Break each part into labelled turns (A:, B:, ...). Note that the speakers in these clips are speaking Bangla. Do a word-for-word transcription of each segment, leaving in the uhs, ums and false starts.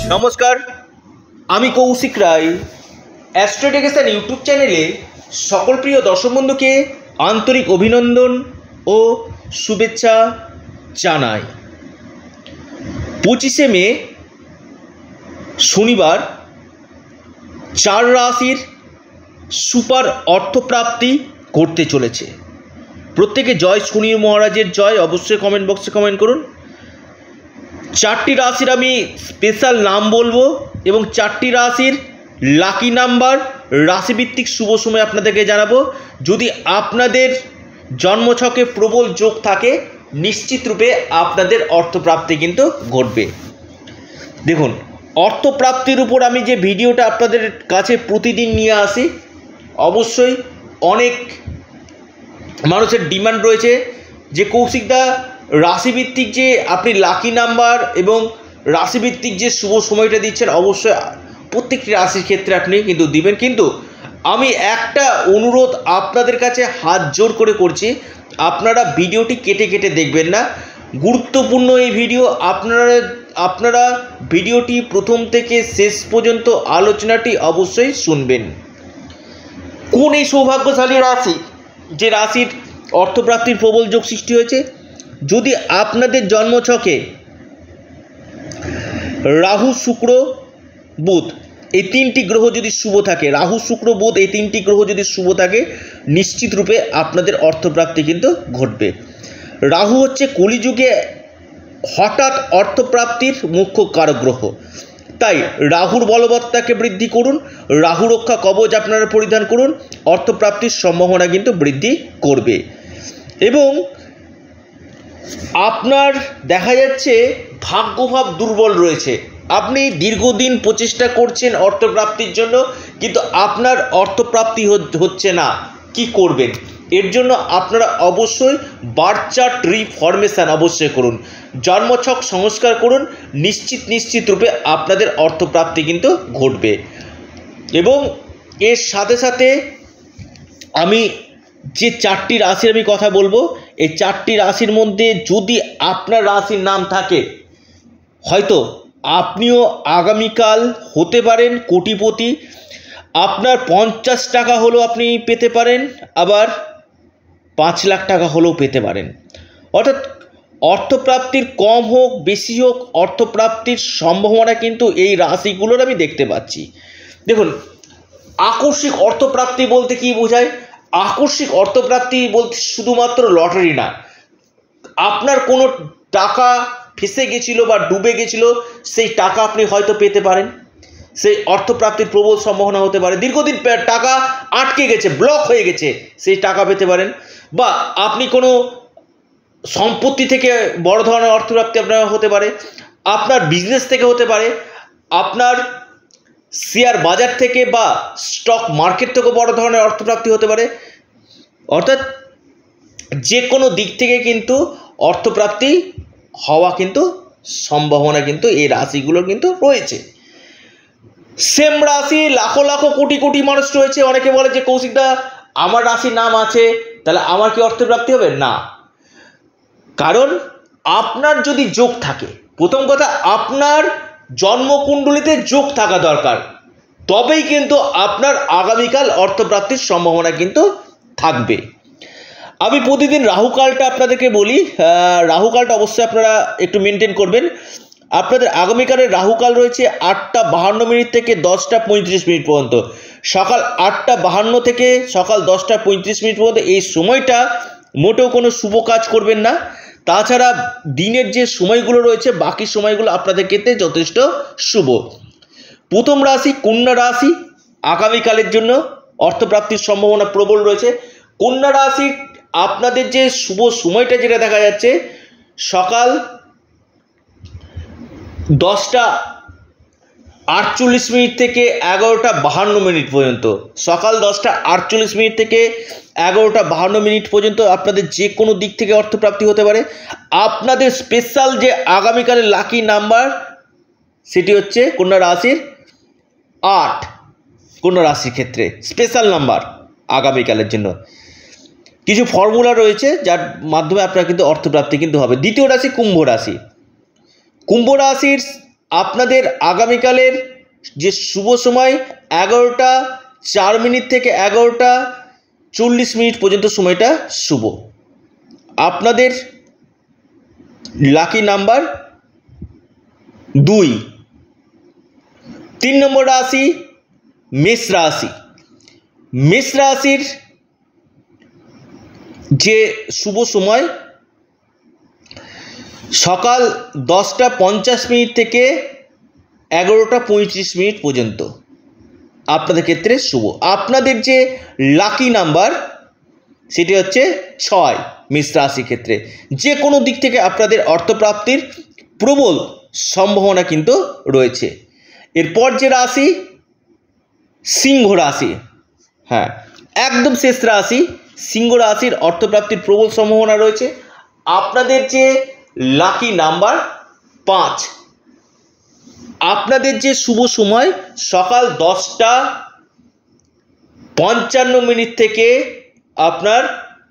A: নমস্কার, আমি কৌশিক রায়। অ্যাস্ট্রোডিকেশন ইউটিউব চ্যানেলে সকল প্রিয় দর্শক বন্ধুকে আন্তরিক অভিনন্দন ও শুভেচ্ছা জানাই। পঁচিশে মে শনিবার চার রাশির সুপার অর্থপ্রাপ্তি ঘটতে চলেছে। প্রত্যেকে জয় শনি মহারাজের জয় অবশ্যই কমেন্ট বক্সে কমেন্ট করুন। চারটি রাশির আমি স্পেশাল নাম বলবো এবং চারটি রাশির লাকি নাম্বার রাশিভিত্তিক শুভ সময় আপনাদেরকে জানাবো। যদি আপনাদের জন্মছকে প্রবল যোগ থাকে নিশ্চিত রূপে আপনাদের অর্থপ্রাপ্তি কিন্তু ঘটবে। দেখুন, অর্থপ্রাপ্তির উপর আমি যে ভিডিওটা আপনাদের কাছে প্রতিদিন নিয়ে আসি, অবশ্যই অনেক মানুষের ডিমান্ড রয়েছে যে কৌশিকদা রাশিভিত্তিক যে আপনি লাকি নাম্বার এবং রাশিভিত্তিক যে শুভ সময়টা দিচ্ছেন অবশ্যই প্রত্যেকটি রাশির ক্ষেত্রে আপনি কিন্তু দিবেন। কিন্তু আমি একটা অনুরোধ আপনাদের কাছে হাত জোর করে করছি, আপনারা ভিডিওটি কেটে কেটে দেখবেন না। গুরুত্বপূর্ণ এই ভিডিও, আপনারা আপনারা ভিডিওটি প্রথম থেকে শেষ পর্যন্ত আলোচনাটি অবশ্যই শুনবেন। কোন এই সৌভাগ্যশালী রাশি যে রাশির অর্থপ্রাপ্তির প্রবল যোগ সৃষ্টি হয়েছে? যদি আপনাদের জন্মছকে রাহু শুক্র বুধ এই তিনটি গ্রহ যদি শুভ থাকে, রাহু শুক্র বুধ এই তিনটি গ্রহ যদি শুভ থাকে নিশ্চিত রূপে আপনাদের অর্থপ্রাপ্তি কিন্তু ঘটবে। রাহু হচ্ছে কলিযুগে হঠাৎ অর্থপ্রাপ্তির মুখ্য কারক গ্রহ, তাই রাহুর বলবত্তাকে বৃদ্ধি করুন, রাহু রক্ষা কবচ আপনারা পরিধান করুন, অর্থপ্রাপ্তির সম্ভাবনা কিন্তু বৃদ্ধি করবে। এবং আপনার দেখা যাচ্ছে ভাগ্যভাব দুর্বল রয়েছে, আপনি দীর্ঘদিন প্রচেষ্টা করছেন অর্থপ্রাপ্তির জন্য কিন্তু আপনার অর্থপ্রাপ্তি হচ্ছে না, কি করবেন? এর জন্য আপনারা অবশ্যই বার্থ চার্ট রিফরমেশন অবশ্যই করুন, জন্মছক সংস্কার করুন, নিশ্চিত নিশ্চিত রূপে আপনাদের অর্থপ্রাপ্তি কিন্তু ঘটবে। এবং এর সাথে সাথে আমি যে চারটি রাশির আমি কথা বলবো, এই চারটি রাশির মধ্যে যদি আপনার রাশির নাম থাকে হয়তো আপনিও আগামীকাল হতে পারেন কোটিপতি। আপনার পঞ্চাশ টাকা হলেও আপনি পেতে পারেন, আবার পাঁচ লাখ টাকা হলেও পেতে পারেন। অর্থাৎ অর্থপ্রাপ্তির কম হোক বেশি হোক অর্থপ্রাপ্তির সম্ভাবনা কিন্তু এই রাশিগুলোর আমি দেখতে পাচ্ছি। দেখুন, আকস্মিক অর্থপ্রাপ্তি বলতে কি বোঝায়? আকস্মিক অর্থপ্রাপ্তি বলতে শুধুমাত্র লটারি না, আপনার কোনো টাকা ফেসে গেছিলো বা ডুবে গেছিলো সেই টাকা আপনি হয়তো পেতে পারেন, সেই অর্থপ্রাপ্তির প্রবল সম্ভাবনা হতে পারে। দীর্ঘদিন টাকা আটকে গেছে, ব্লক হয়ে গেছে, সেই টাকা পেতে পারেন। বা আপনি কোনো সম্পত্তি থেকে বড় ধরনের অর্থপ্রাপ্তি আপনার হতে পারে, আপনার বিজনেস থেকে হতে পারে, আপনার শেয়ার বাজার থেকে বা স্টক মার্কেট থেকে বড় ধরনের অর্থপ্রাপ্তি হতে পারে। অর্থাৎ যে কোনো দিক থেকে কিন্তু অর্থপ্রাপ্তি হওয়া কিন্তু সম্ভাবনা কিন্তু এই রাশিগুলোর কিন্তু রয়েছে। সেম রাশি লাখো লাখো কোটি কোটি মানুষ রয়েছে। অনেকে বলে যে কৌশিকদা আমার রাশির নাম আছে তাহলে আমার কি অর্থপ্রাপ্তি হবে? না, কারণ আপনার যদি যোগ থাকে, প্রথম কথা আপনার জন্মকুণ্ডলিতে যোগ থাকা দরকার, তবেই কিন্তু আপনার আগামীকাল অর্থপ্রাপ্তির সম্ভাবনা কিন্তু থাকবে। আমি প্রতিদিন রাহুকালটা আপনাদেরকে বলি, রাহুকালটা অবশ্যই আপনারা একটু মেনটেন করবেন। আপনাদের আগামীকালের রাহুকাল রয়েছে আটটা বাহান্ন মিনিট থেকে দশটা পঁয়ত্রিশ মিনিট পর্যন্ত, সকাল আটটা বাহান্ন থেকে সকাল দশটা পঁয়ত্রিশ মিনিট পর্যন্ত। এই সময়টা মোটেও কোনো শুভ কাজ করবেন না। তাছাড়া দিনের যে সময়গুলো রয়েছে বাকি সময়গুলো আপনাদের ক্ষেত্রে যথেষ্ট শুভ। প্রথম রাশি কন্যা রাশি, আগামীকালের জন্য অর্থপ্রাপ্তির সম্ভাবনা প্রবল রয়েছে। কন্যা রাশি আপনাদের যে শুভ সময়টা যেটা দেখা যাচ্ছে সকাল দশটা আটচল্লিশ মিনিট থেকে এগারোটা বাহান্ন মিনিট পর্যন্ত, সকাল দশটা আটচল্লিশ মিনিট থেকে এগারোটা বাহান্ন মিনিট পর্যন্ত আপনাদের যে কোনো দিক থেকে অর্থপ্রাপ্তি হতে পারে। আপনাদের স্পেশাল যে আগামীকালের লাকি নাম্বার সেটি হচ্ছে কন্যা রাশির আট, কন্যা রাশির ক্ষেত্রে স্পেশাল নাম্বার আগামীকালের জন্য। কিছু ফর্মুলা রয়েছে যার মাধ্যমে আপনার কিন্তু অর্থপ্রাপ্তি কিন্তু হবে। দ্বিতীয় রাশি কুম্ভ রাশি, কুম্ভ রাশির আপনাদের আগামীকালের যে শুভ সময় এগারোটা চার মিনিট থেকে এগারোটা চল্লিশ মিনিট পর্যন্ত সময়টা শুভ। আপনাদের লাকি নাম্বার দুই। তিন নম্বর রাশি মেষ রাশি। মেষ রাশির যে শুভ সময় সকাল দশটা পঞ্চাশ মিনিট থেকে এগারোটা পঁয়ত্রিশ মিনিট পর্যন্ত আপনাদের ক্ষেত্রে শুভ। আপনাদের যে লাকি নাম্বার সেটি হচ্ছে ছয়। মেষ রাশির ক্ষেত্রে যে কোনো দিক থেকে আপনাদের অর্থপ্রাপ্তির প্রবল সম্ভাবনা কিন্তু রয়েছে। এরপর যে রাশি সিংহ রাশি, হ্যাঁ একদম শেষ রাশি সিংহ রাশির অর্থপ্রাপ্তির প্রবল সম্ভাবনা রয়েছে। আপনাদের যে লাকি নাম্বার পাঁচ। আপনাদের যে শুভ সময় সকাল দশটা পঞ্চান্ন মিনিট থেকে আপনার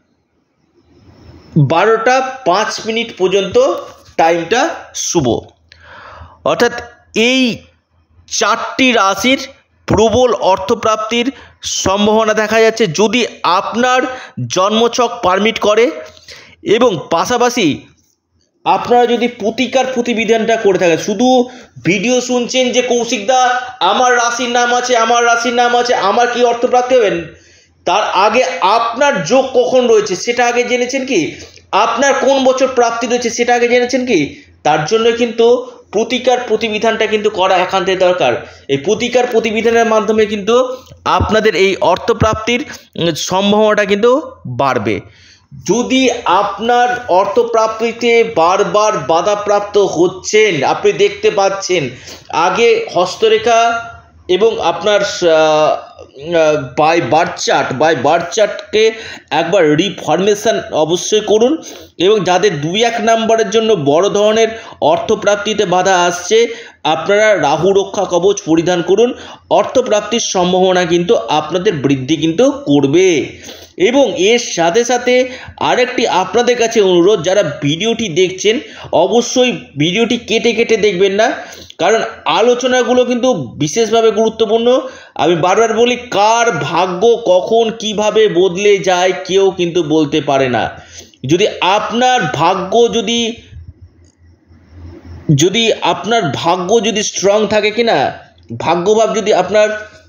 A: বারোটা পাঁচ মিনিট পর্যন্ত টাইমটা শুভ। অর্থাৎ এই চারটি রাশির প্রবল অর্থপ্রাপ্তির সম্ভাবনা দেখা যাচ্ছে যদি আপনার জন্মছক পারমিট করে, এবং পাশাপাশি আপনারা যদি প্রতিকার প্রতিবিধানটা করে থাকেন। শুধু ভিডিও শুনছেন যে কৌশিকদা আমার রাশির নাম আছে, আমার রাশির নাম আছে, আমার কি অর্থপ্রাপ্তি হবেন, তার আগে আপনার যোগ কখন রয়েছে সেটা আগে জেনেছেন কি, আপনার কোন বছর প্রাপ্তি রয়েছে সেটা আগে জেনেছেন কি, তার জন্য কিন্তু প্রতিকার প্রতিবিধানটা কিন্তু করা একান্তই দরকার। এই প্রতিকার প্রতিবিধানের মাধ্যমে কিন্তু আপনাদের এই অর্থপ্রাপ্তির সম্ভাবনাটা কিন্তু বাড়বে। যদি আপনার অর্থপ্রাপ্তিতে বারবার বাধাপ্রাপ্ত হচ্ছেন, আপনি দেখতে পাচ্ছেন আগে হস্তরেখা এবং আপনার by birth chart by birth চার্টকে একবার রিফরমেশন অবশ্যই করুন। এবং যাদের দুই এক নাম্বারের জন্য বড় ধরনের অর্থপ্রাপ্তিতে বাধা আসছে, আপনারা রাহু রক্ষা কবচ পরিধান করুন। অর্থপ্রাপ্তির সম্ভাবনা কিন্তু আপনাদের বৃদ্ধি কিন্তু করবে। এবং এর সাথে সাথে আরেকটি আপনাদের কাছে অনুরোধ, যারা ভিডিওটি দেখছেন অবশ্যই ভিডিওটি কেটে কেটে দেখবেন না, কারণ আলোচনাগুলো কিন্তু বিশেষভাবে গুরুত্বপূর্ণ। আমি বারবার বলি, কার ভাগ্য কখন কিভাবে বদলে যায় কেউ কিন্তু বলতে পারে না। যদি আপনার ভাগ্য যদি যদি আপনার ভাগ্য যদি স্ট্রং থাকে কিনা, ভাগ্যভাব যদি আপনার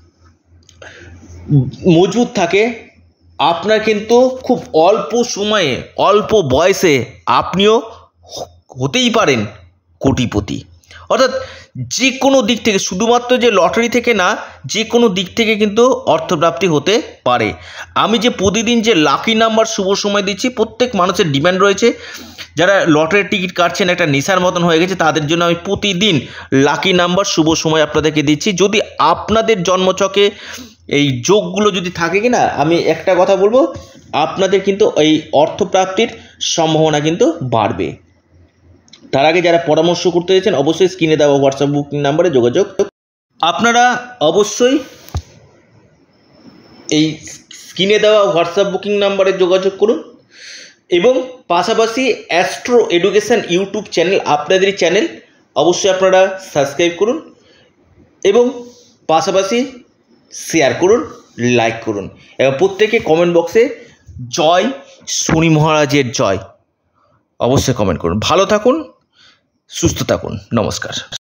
A: মজবুত থাকে, আপনার কিন্তু খুব অল্প সময়ে অল্প বয়সে আপনিও হতেই পারেন কোটিপতি। অর্থাৎ যে কোনো দিক থেকে, শুধুমাত্র যে লটারি থেকে না, যে কোনো দিক থেকে কিন্তু অর্থপ্রাপ্তি হতে পারে। আমি যে প্রতিদিন যে লাকি নাম্বার শুভ সময় দিচ্ছি, প্রত্যেক মানুষের ডিমান্ড রয়েছে। যারা লটারির টিকিট কাটছেন একটা নেশার মতন হয়ে গেছে, তাদের জন্য আমি প্রতিদিন লাকি নাম্বার শুভ সময় আপনাদেরকে দিচ্ছি। যদি আপনাদের জন্মছকে এই যোগগুলো যদি থাকে কিনা, আমি একটা কথা বলবো, আপনাদের কিন্তু এই অর্থপ্রাপ্তির সম্ভাবনা কিন্তু বাড়বে। তার আগে যারা পরামর্শ করতে চাইছেন অবশ্যই স্ক্রিনে দেওয়া হোয়াটসঅ্যাপ বুকিং নাম্বারে যোগাযোগ। আপনারা অবশ্যই এই স্ক্রিনে দেওয়া হোয়াটসঅ্যাপ বুকিং নাম্বারে যোগাযোগ করুন। এবং পাশাপাশি অ্যাস্ট্রো এডুকেশন ইউটিউব চ্যানেল, আপনাদেরই চ্যানেল, অবশ্যই আপনারা সাবস্ক্রাইব করুন এবং পাশাপাশি শেয়ার করুন, লাইক করুন এবং প্রত্যেকে কমেন্ট বক্সে জয় শনি মহারাজের জয় অবশ্যই কমেন্ট করুন। ভালো থাকুন, সুস্থ থাকুন, নমস্কার।